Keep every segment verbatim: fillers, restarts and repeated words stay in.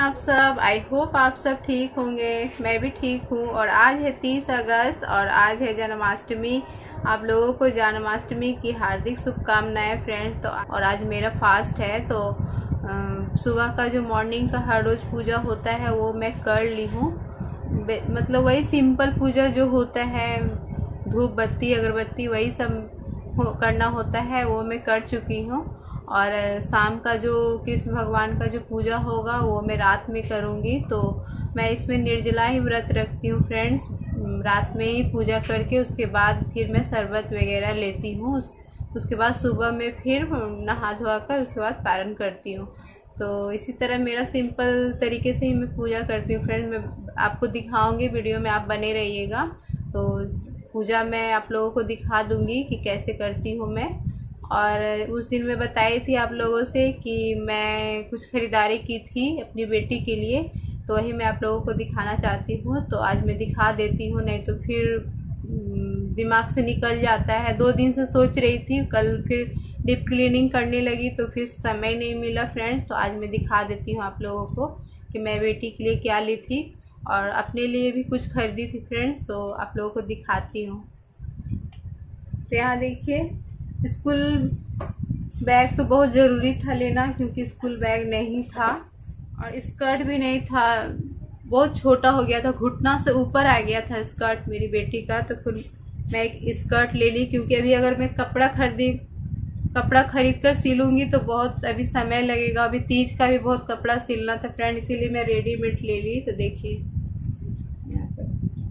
आप सब। I hope आप सब ठीक होंगे। मैं भी ठीक हूँ। और आज है तीस अगस्त और आज है जन्माष्टमी। आप लोगों को जन्माष्टमी की हार्दिक शुभकामनाएं फ्रेंड्स। तो और आज मेरा फास्ट है, तो सुबह का जो मॉर्निंग का हर रोज़ पूजा होता है वो मैं कर ली हूँ। मतलब वही सिंपल पूजा जो होता है, धूप बत्ती अगरबत्ती वही सब हो, करना होता है, वो मैं कर चुकी हूँ। और शाम का जो कृष्ण भगवान का जो पूजा होगा वो मैं रात में करूँगी। तो मैं इसमें निर्जला ही व्रत रखती हूँ फ्रेंड्स। रात में ही पूजा करके उसके बाद फिर मैं शरबत वगैरह लेती हूँ। उस, उसके बाद सुबह में फिर नहा धोआ कर उसके बाद पारण करती हूँ। तो इसी तरह मेरा सिंपल तरीके से ही मैं पूजा करती हूँ फ्रेंड। मैं आपको दिखाऊंगी, वीडियो में आप बने रहिएगा। तो पूजा मैं आप लोगों को दिखा दूँगी कि कैसे करती हूँ मैं। और उस दिन मैं बताई थी आप लोगों से कि मैं कुछ ख़रीदारी की थी अपनी बेटी के लिए, तो वही मैं आप लोगों को दिखाना चाहती हूँ। तो आज मैं दिखा देती हूँ, नहीं तो फिर दिमाग से निकल जाता है। दो दिन से सोच रही थी, कल फिर डीप क्लीनिंग करने लगी तो फिर समय नहीं मिला फ्रेंड्स। तो आज मैं दिखा देती हूँ आप लोगों को कि मैं बेटी के लिए क्या ली थी और अपने लिए भी कुछ खरीदी थी फ्रेंड्स। तो आप लोगों को दिखाती हूँ। तो यहाँ देखिए, स्कूल बैग तो बहुत ज़रूरी था लेना, क्योंकि स्कूल बैग नहीं था और स्कर्ट भी नहीं था, बहुत छोटा हो गया था, घुटना से ऊपर आ गया था स्कर्ट मेरी बेटी का। तो फिर मैं एक स्कर्ट ले ली, क्योंकि अभी अगर मैं कपड़ा खरीदी कपड़ा खरीद कर सिलूँगी तो बहुत अभी समय लगेगा। अभी तीज का भी बहुत कपड़ा सिलना था फ्रेंड, इसीलिए मैं रेडीमेड ले ली। तो देखिए यहाँ पर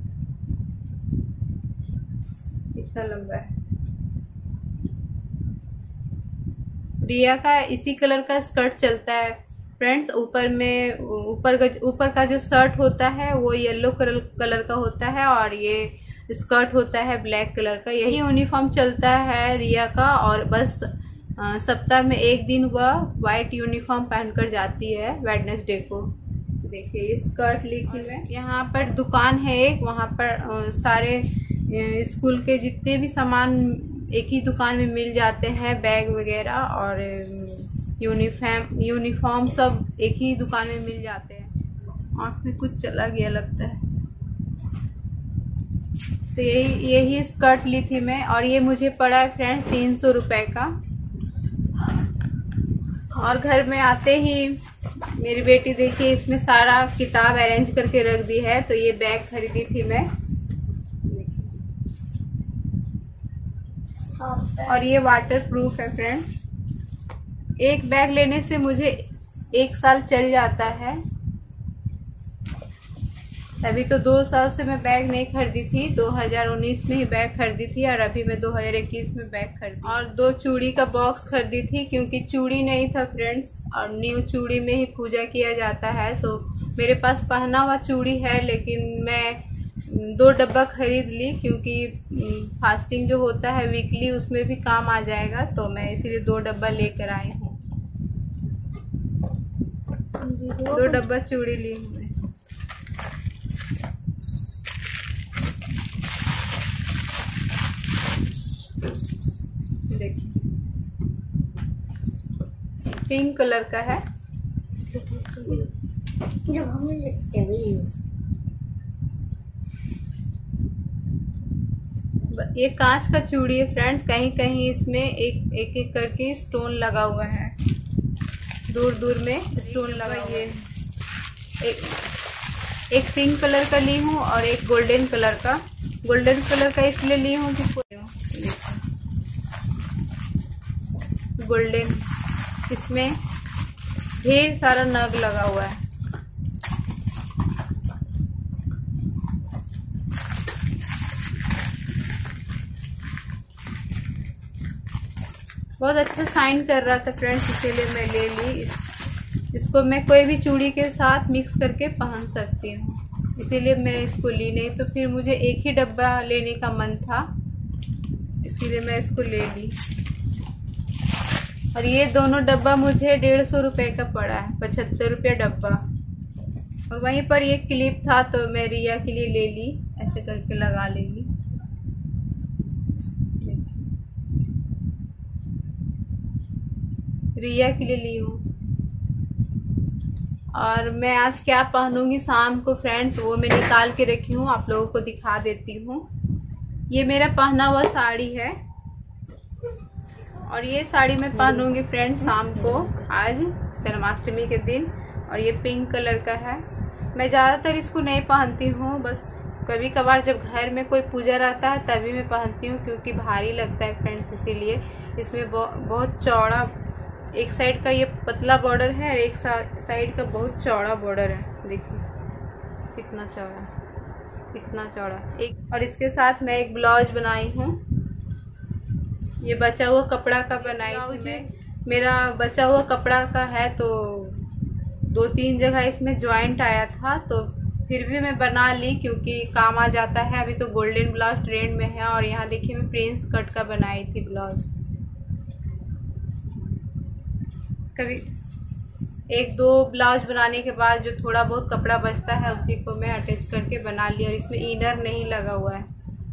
इतना लंबा है। रिया का इसी कलर का स्कर्ट चलता है फ्रेंड्स। ऊपर में ऊपर का ऊपर का जो शर्ट होता है वो येलो कलर कलर का होता है और ये स्कर्ट होता है ब्लैक कलर का। यही यूनिफॉर्म चलता है रिया का। और बस सप्ताह में एक दिन वह वाइट यूनिफॉर्म पहनकर जाती है वेडनेसडे को। तो देखिए ये स्कर्ट ली थी मैं। यहाँ पर दुकान है एक, वहाँ पर सारे स्कूल के जितने भी सामान एक ही दुकान में मिल जाते हैं, बैग वगैरह और यूनिफॉर्म यूनिफॉर्म सब एक ही दुकान में मिल जाते हैं। आँख में कुछ चला गया लगता है। तो यही यही स्कर्ट ली थी मैं और ये मुझे पड़ा है फ्रेंड्स तीन सौ रुपये का। और घर में आते ही मेरी बेटी देखिए इसमें सारा किताब अरेंज करके रख दी है। तो ये बैग खरीदी थी मैं और ये वाटर प्रूफ है फ्रेंड्स। एक बैग लेने से मुझे एक साल चल जाता है। अभी तो दो साल से मैं बैग नहीं खरीदी थी, दो हज़ार उन्नीस में ही बैग खरीदी थी और अभी मैं दो हज़ार इक्कीस में बैग खरीदी। और दो चूड़ी का बॉक्स खरीदी थी, क्योंकि चूड़ी नहीं था फ्रेंड्स और न्यू चूड़ी में ही पूजा किया जाता है। तो मेरे पास पहना हुआ चूड़ी है, लेकिन मैं दो डब्बा खरीद ली, क्योंकि फास्टिंग जो होता है वीकली उसमें भी काम आ जाएगा। तो मैं इसीलिए दो डब्बा लेकर आई हूँ। दो डब्बा चूड़ी ली हूँ मैं। देखिए पिंक कलर का है। ये कांच का चूड़ी है फ्रेंड्स। कहीं कहीं इसमें एक एक एक करके स्टोन लगा हुआ है, दूर दूर में स्टोन लगा। ये एक एक पिंक कलर का ली हूँ और एक गोल्डन कलर का। गोल्डन कलर का इसलिए ली हूँ कि गोल्डन, इसमें ढेर सारा नग लगा हुआ है। बहुत अच्छा साइन कर रहा था फ्रेंड्स, इसीलिए मैं ले ली। इस, इसको मैं कोई भी चूड़ी के साथ मिक्स करके पहन सकती हूँ, इसीलिए मैं इसको ली। नहीं तो फिर मुझे एक ही डब्बा लेने का मन था, इसीलिए मैं इसको ले ली। और ये दोनों डब्बा मुझे डेढ़ सौ रुपये का पड़ा है, पचहत्तर रुपये डब्बा। और वहीं पर ये क्लिप था तो मैं रिया के लिए ले ली, ऐसे करके लगा लेगी। रिया के लिए ली हूँ। और मैं आज क्या पहनूंगी शाम को फ्रेंड्स, वो मैं निकाल के रखी हूँ, आप लोगों को दिखा देती हूँ। ये मेरा पहना हुआ साड़ी है और ये साड़ी मैं पहनूंगी फ्रेंड्स शाम को आज जन्माष्टमी के दिन। और ये पिंक कलर का है। मैं ज़्यादातर इसको नहीं पहनती हूँ, बस कभी कभार जब घर में कोई पूजा रहता है तभी मैं पहनती हूँ, क्योंकि भारी लगता है फ्रेंड्स, इसीलिए। इसमें बहुत चौड़ा, एक साइड का ये पतला बॉर्डर है और एक साइड का बहुत चौड़ा बॉर्डर है। देखिए कितना चौड़ा, कितना चौड़ा एक। और इसके साथ मैं एक ब्लाउज बनाई हूँ, ये बचा हुआ कपड़ा का बनाई हूँ मैं। मेरा बचा हुआ कपड़ा का है तो दो तीन जगह इसमें जॉइंट आया था, तो फिर भी मैं बना ली क्योंकि काम आ जाता है। अभी तो गोल्डन ब्लाउज ट्रेंड में है। और यहाँ देखिए मैं प्रिंस कट का बनाई थी ब्लाउज। कभी एक दो ब्लाउज बनाने के बाद जो थोड़ा बहुत कपड़ा बचता है उसी को मैं अटैच करके बना लिया। और इसमें इनर नहीं लगा हुआ है,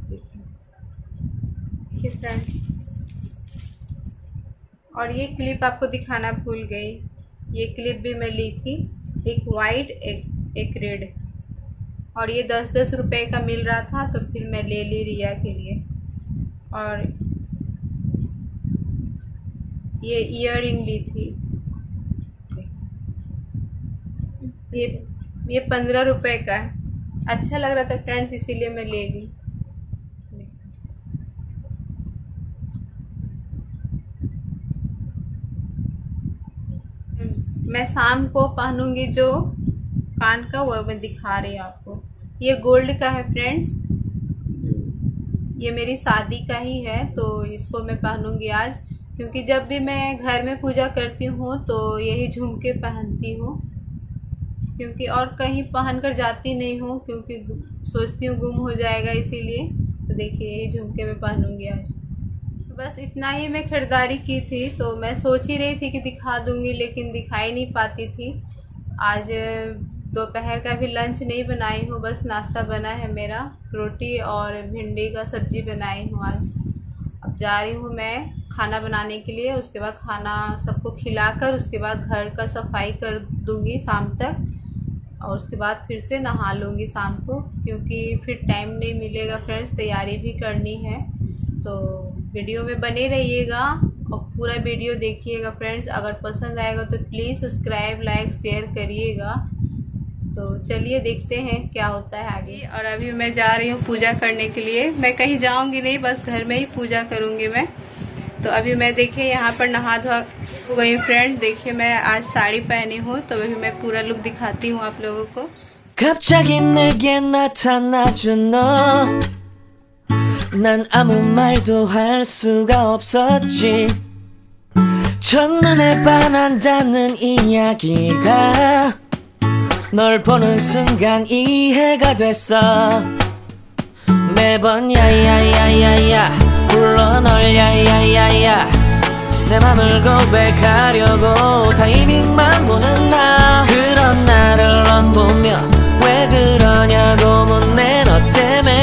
देखिए फ्रेंड्स। और ये क्लिप आपको दिखाना भूल गई, ये क्लिप भी मैं ली थी, एक वाइट एक एक रेड। और ये दस दस रुपए का मिल रहा था तो फिर मैं ले ली रिया के लिए। और ये ईयररिंग ली थी, ये ये पंद्रह रुपए का है। अच्छा लग रहा था फ्रेंड्स, इसीलिए मैं ले ली। मैं शाम को पहनूंगी जो कान का, वो मैं दिखा रही हूँ आपको। ये गोल्ड का है फ्रेंड्स, ये मेरी शादी का ही है, तो इसको मैं पहनूंगी आज। क्योंकि जब भी मैं घर में पूजा करती हूँ तो यही झुमके पहनती हूँ, क्योंकि और कहीं पहन कर जाती नहीं हूँ, क्योंकि सोचती हूँ गुम हो जाएगा, इसीलिए। तो देखिए यही झुमके मैं पहनूंगी आज। बस इतना ही मैं खरीदारी की थी, तो मैं सोच ही रही थी कि दिखा दूंगी, लेकिन दिखाई नहीं पाती थी। आज दोपहर का भी लंच नहीं बनाई हूँ, बस नाश्ता बना है मेरा, रोटी और भिंडी का सब्जी बनाई हूँ आज। अब जा रही हूँ मैं खाना बनाने के लिए, उसके बाद खाना सबको खिलाकर उसके बाद घर का सफाई कर दूंगी शाम तक। और उसके बाद फिर से नहा लूँगी शाम को, क्योंकि फिर टाइम नहीं मिलेगा फ्रेंड्स, तैयारी भी करनी है। तो वीडियो में बने रहिएगा और पूरा वीडियो देखिएगा फ्रेंड्स। अगर पसंद आएगा तो प्लीज़ सब्सक्राइब लाइक शेयर करिएगा। तो चलिए देखते हैं क्या होता है आगे। और अभी मैं जा रही हूँ पूजा करने के लिए। मैं कहीं जाऊँगी नहीं, बस घर में ही पूजा करूँगी मैं। तो अभी मैं देखिए यहाँ पर नहा धोआ हो गई फ्रेंड। देखिए मैं आज साड़ी पहनी हूँ, तो अभी मैं पूरा लुक दिखाती हूँ आप लोगों को। 갑자기 내게 나타나준 너, 난 아무 말도 할 수가 없었지. 첫눈에 반한다는 이야기가 널 보는 순간 이해가 됐어. 매번 야야야야야 불러 널 야야야야, 내 맘을 고백하려고 타이밍만 보는 나. 그런 나를 넌 보며 왜 그러냐고 묻네 너 때문에.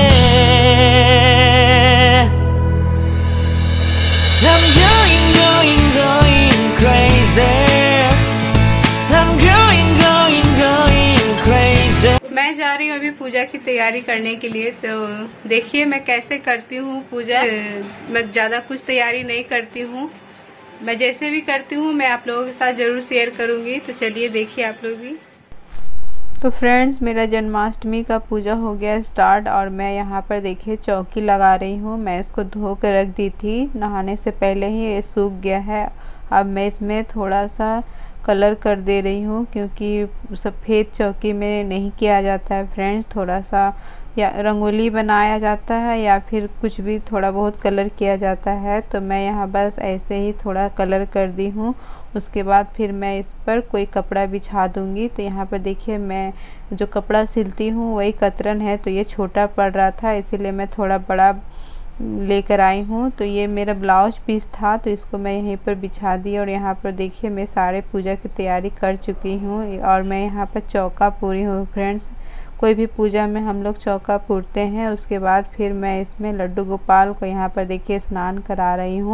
I'm going going going crazy. I'm going going going crazy. मैं जा रही हूँ अभी पूजा की तैयारी करने के लिए। तो देखिए मैं कैसे करती हूँ पूजा। मैं ज़्यादा कुछ तैयारी नहीं करती हूँ, मैं जैसे भी करती हूँ मैं आप लोगों के साथ ज़रूर शेयर करूँगी। तो चलिए देखिए आप लोग भी। तो फ्रेंड्स मेरा जन्माष्टमी का पूजा हो गया स्टार्ट, और मैं यहाँ पर देखिए चौकी लगा रही हूँ। मैं इसको धो कर रख दी थी नहाने से पहले ही, ये सूख गया है। अब मैं इसमें थोड़ा सा कलर कर दे रही हूँ, क्योंकि सफ़ेद चौकी में नहीं किया जाता है फ्रेंड्स। थोड़ा सा या रंगोली बनाया जाता है या फिर कुछ भी थोड़ा बहुत कलर किया जाता है। तो मैं यहाँ बस ऐसे ही थोड़ा कलर कर दी हूँ। उसके बाद फिर मैं इस पर कोई कपड़ा बिछा दूँगी। तो यहाँ पर देखिए मैं जो कपड़ा सिलती हूँ वही कतरन है, तो ये छोटा पड़ रहा था, इसीलिए मैं थोड़ा बड़ा लेकर आई हूँ। तो ये मेरा ब्लाउज पीस था, तो इसको मैं यहीं पर बिछा दी। और यहाँ पर देखिए मैं सारे पूजा की तैयारी कर चुकी हूँ, और मैं यहाँ पर चौका पूरी हूँ फ्रेंड्स। कोई भी पूजा में हम लोग चौका पूरते हैं। उसके बाद फिर मैं इसमें लड्डू गोपाल को यहाँ पर देखिए स्नान करा रही हूँ।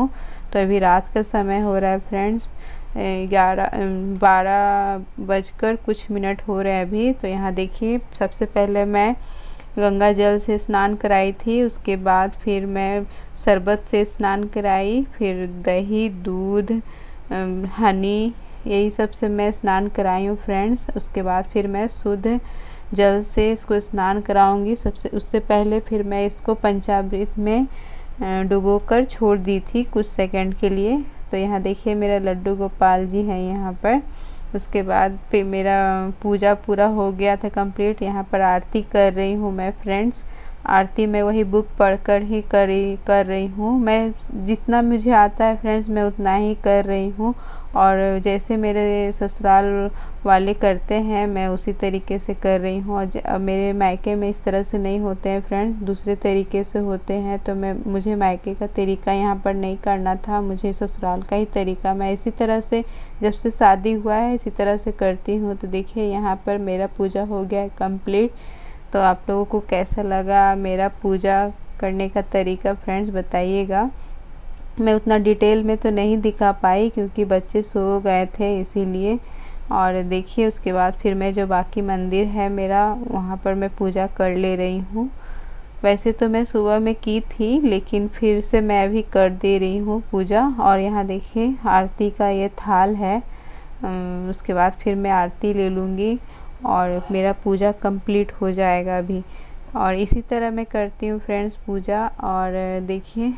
तो अभी रात का समय हो रहा है फ्रेंड्स, ग्यारह बारह बजकर कुछ मिनट हो रहे हैं अभी। तो यहाँ देखिए सबसे पहले मैं गंगा जल से स्नान कराई थी, उसके बाद फिर मैं शरबत से स्नान कराई, फिर दही दूध हनी यही सब से मैं स्नान कराई हूँ फ्रेंड्स। उसके बाद फिर मैं शुद्ध जल से इसको स्नान कराऊंगी। सबसे उससे पहले फिर मैं इसको पंचामृत में डुबोकर छोड़ दी थी कुछ सेकंड के लिए। तो यहाँ देखिए मेरा लड्डू गोपाल जी हैं यहाँ पर। उसके बाद फिर मेरा पूजा पूरा हो गया था कंप्लीट। यहाँ पर आरती कर रही हूँ मैं फ्रेंड्स। आरती मैं वही बुक पढ़कर ही कर कर रही हूँ। मैं जितना मुझे आता है फ्रेंड्स मैं उतना ही कर रही हूँ, और जैसे मेरे ससुराल वाले करते हैं मैं उसी तरीके से कर रही हूँ। और मेरे मायके में इस तरह से नहीं होते हैं फ्रेंड्स, दूसरे तरीके से होते हैं। तो मैं मुझे मायके का तरीका यहाँ पर नहीं करना था, मुझे ससुराल का ही तरीका, मैं इसी तरह से जब से शादी हुआ है इसी तरह से करती हूँ। तो देखिए यहाँ पर मेरा पूजा हो गया है कंप्लीट। तो आप लोगों को कैसा लगा मेरा पूजा करने का तरीका फ्रेंड्स बताइएगा। मैं उतना डिटेल में तो नहीं दिखा पाई क्योंकि बच्चे सो गए थे इसीलिए। और देखिए उसके बाद फिर मैं जो बाकी मंदिर है मेरा वहाँ पर मैं पूजा कर ले रही हूँ। वैसे तो मैं सुबह में की थी लेकिन फिर से मैं अभी कर दे रही हूँ पूजा। और यहाँ देखिए आरती का ये थाल है, उसके बाद फिर मैं आरती ले लूँगी और मेरा पूजा कंप्लीट हो जाएगा अभी। और इसी तरह मैं करती हूँ फ्रेंड्स पूजा। और देखिए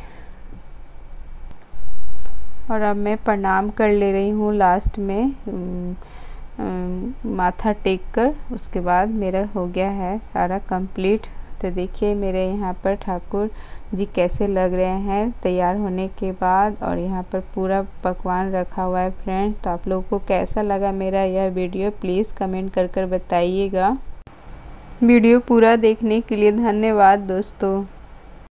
और अब मैं प्रणाम कर ले रही हूँ लास्ट में माथा टेक कर। उसके बाद मेरा हो गया है सारा कंप्लीट। तो देखिए मेरे यहाँ पर ठाकुर जी कैसे लग रहे हैं तैयार होने के बाद। और यहाँ पर पूरा पकवान रखा हुआ है फ्रेंड्स। तो आप लोगों को कैसा लगा मेरा यह वीडियो प्लीज़ कमेंट कर कर बताइएगा। वीडियो पूरा देखने के लिए धन्यवाद दोस्तों।